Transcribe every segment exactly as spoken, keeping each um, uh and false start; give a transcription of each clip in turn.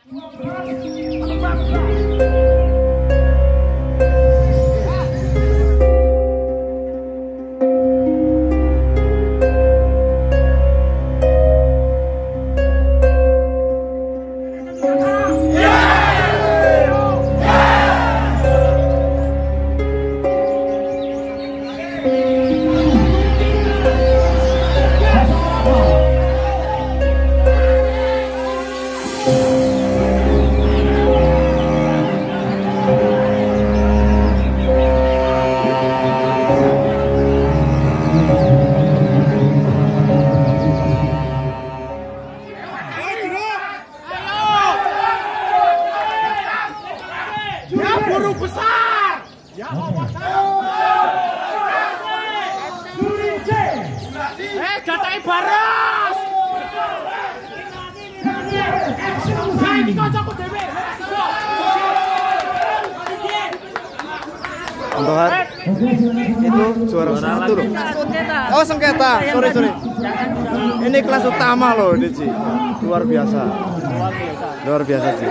Untuk hari itu juara satu loh. Oh sengketa, sorry sorry. Ini kelas utama loh, Diji. Luar biasa, luar biasa sih.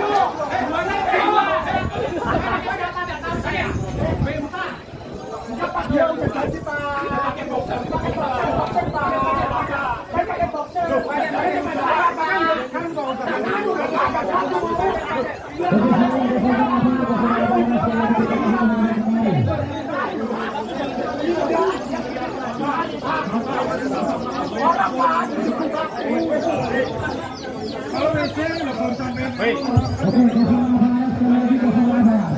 Hey.